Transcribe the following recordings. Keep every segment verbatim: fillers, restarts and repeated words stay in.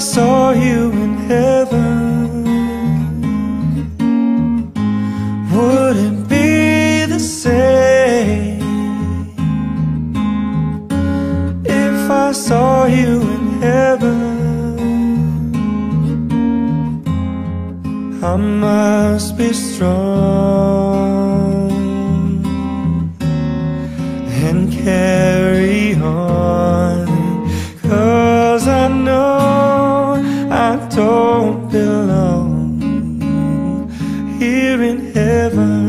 saw you in heaven, would it be the same if I saw you in heaven? I must be strong and carry on, 'cause I know I don't belong here in heaven.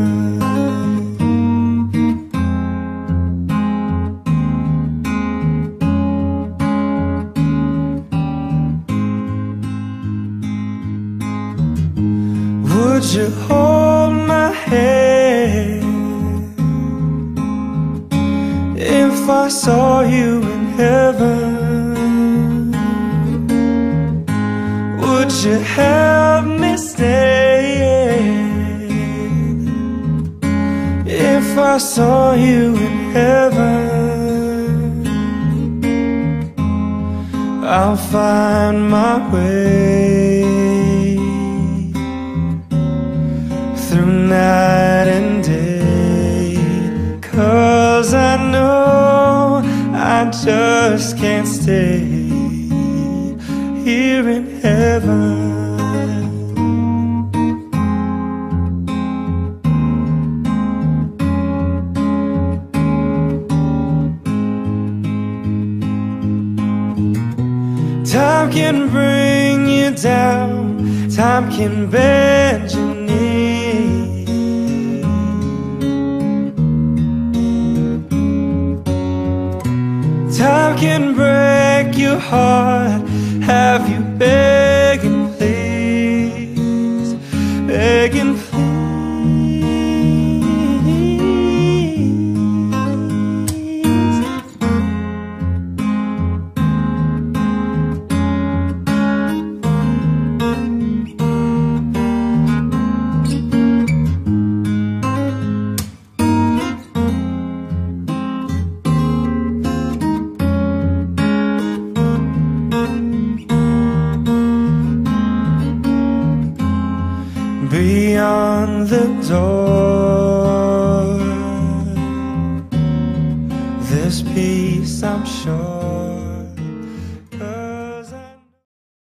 Would you hold my hand if I saw you in heaven? Would you help me stay if I saw you in heaven? I'll find my way through night and day, 'cause I know I just can't stay here in heaven. Time can bring you down, time can bend your knee. Time can break your heart, have you begging please, begging please. Beyond the door, there's peace, I'm sure.